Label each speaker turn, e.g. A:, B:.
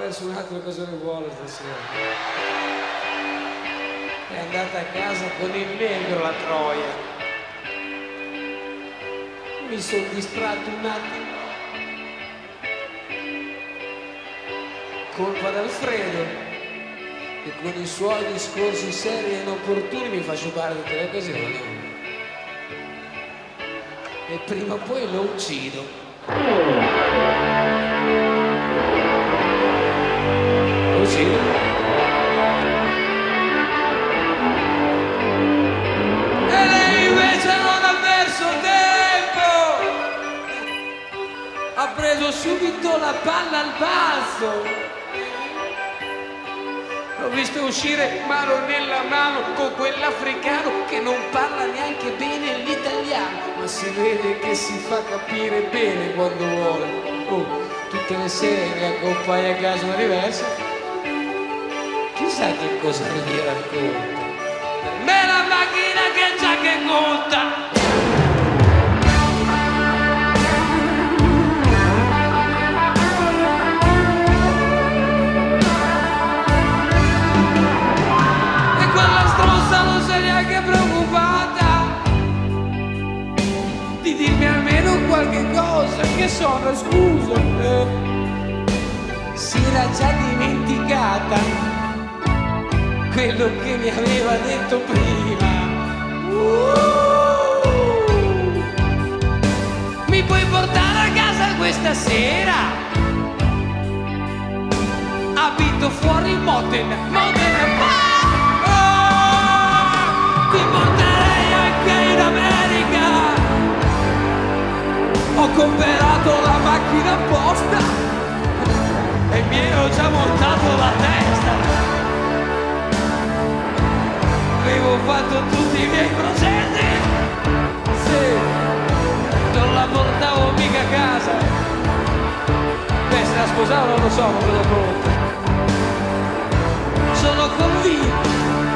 A: perso un altro cosa ne vuole stasera. È andata a casa con il negro la troia. Mi sono distratto un attimo. Colpa d'Alfredo, che con i suoi discorsi seri e inopportuni mi fa sciupare tutte le occasioni. E prima o poi lo uccido. Lo uccido. E lei invece non ha perso tempo. Ha preso subito la palla al balzo. L'ho visto uscire mano nella mano con quell'africano che non parla neanche bene l'italiano, ma si vede che si fa capire bene quando vuole. Oh, tutte le sere mi accompagna a casa una diversa. Chissà che cosa mi racconta. Per me la macchina che già che conta. Di dirmi almeno qualche cosa, che sono, scusa, si era già dimenticata quello che mi aveva detto prima. Mi puoi portare a casa questa sera? Abito fuori Modena, ti porterei anche in America. Ho comprato la macchina apposta e mi ero già montato la testa. Avevo fatto tutti i miei processi. Sì, non la portavo mica a casa. Beh, se la sposavo non lo so, non me lo conto. Sono convinto